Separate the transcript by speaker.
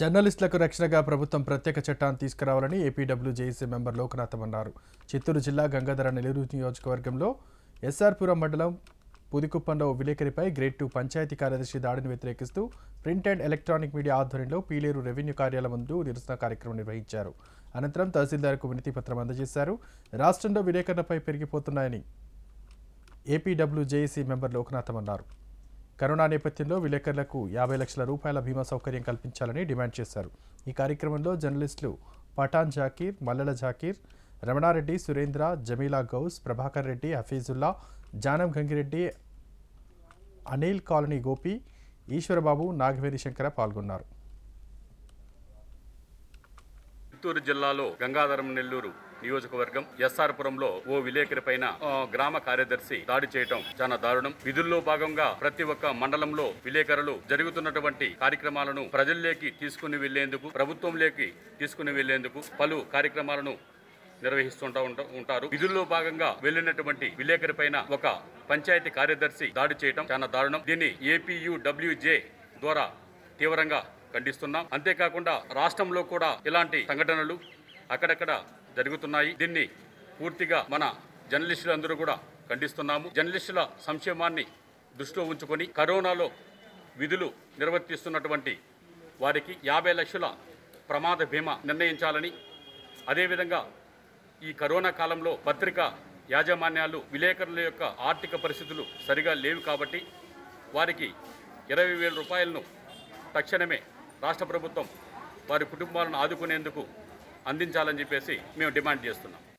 Speaker 1: జర్నలిస్టులకు రక్షణగా ప్రభుత్వం ప్రత్యేక చట్టాన్ని తీసుకురావాలని ఏపీడబ్ల్యూజేఏసీ మెంబర్ లోకనాథం అన్నారు. చిత్తూరు జిల్లా గంగాధర నెల్లూరు నియోజకవర్గంలో ఎస్ఆర్పురం మండలం పుదికుప్పంలో విలేకరిపై గ్రేడ్ 2 పంచాయతీ కార్యదర్శి దాడిని వ్యతిరేకిస్తూ ప్రింట్ అండ్ ఎలక్ట్రానిక్ మీడియా ఆధ్వర్యంలో పీలేరు రెవెన్యూ కార్యాలయం ముందు నిరసన కార్యక్రమం నిర్వహించారు. అనంతరం తహసీల్దార్కు వినతి పత్రం అందజేశారు. రాష్ట్రంలో విలేకరులపై పెరిగిపోతున్నాయని ఏపీడబ్ల్యూజేఏసీ మెంబర్ లోకనాథం అన్నారు. కరోనా నేపథ్యంలో విలేకరులకు 50 లక్షల రూపాయల బీమా సౌకర్యం కల్పించాలని డిమాండ్ చేశారు. ఈ కార్యక్రమంలో జర్నలిస్టులు పఠాన్ జాకీర్, మల్లెల జాకీర్, రమణారెడ్డి, సురేంద్ర, జమీలా గౌస్, ప్రభాకర్ రెడ్డి, హఫీజుల్లా, జానం గంగిరెడ్డి, అనిల్ కాలనీ గోపి, ఈశ్వరబాబు, నాగవేరి శంకర పాల్గొన్నారు.
Speaker 2: చిత్తూరు జిల్లాలో గంగాధరం నెల్లూరు నియోజకవర్గం ఎస్ఆర్పురంలో ఓ విలేకరి పైన గ్రామ కార్యదర్శి దాడి చేయటం చాలా దారుణం. విధుల్లో భాగంగా ప్రతి ఒక్క మండలంలో విలేకరులు జరుగుతున్నటువంటి కార్యక్రమాలను ప్రజల్లోకి తీసుకుని వెళ్లేందుకు, ప్రభుత్వంలోకి తీసుకుని వెళ్లేందుకు పలు కార్యక్రమాలను నిర్వహిస్తుంటా ఉంటారు. విధుల్లో భాగంగా వెళ్లినటువంటి విలేకరి పైన ఒక పంచాయతీ కార్యదర్శి దాడి చేయటం చాలా దారుణం. దీన్ని ఏపీయూడబ్ల్యూజే ద్వారా తీవ్రంగా ఖండిస్తున్నాం. అంతేకాకుండా రాష్ట్రంలో కూడా ఇలాంటి సంఘటనలు అక్కడక్కడ జరుగుతున్నాయి. దీన్ని పూర్తిగా మన జర్నలిస్టులందరూ కూడా ఖండిస్తున్నాము. జర్నలిస్టుల సంక్షేమాన్ని దృష్టిలో ఉంచుకొని కరోనాలో విధులు నిర్వర్తిస్తున్నటువంటి వారికి 50 లక్షల ప్రమాద బీమా నిర్ణయించాలని, అదేవిధంగా ఈ కరోనా కాలంలో పత్రికా యాజమాన్యాలు విలేకరుల యొక్క ఆర్థిక పరిస్థితులు సరిగా లేవు కాబట్టి వారికి 20,000 రూపాయలను తక్షణమే రాష్ట్ర ప్రభుత్వం వారి కుటుంబాలను ఆదుకునేందుకు అందించాలని చెప్పేసి మేము డిమాండ్ చేస్తున్నాం.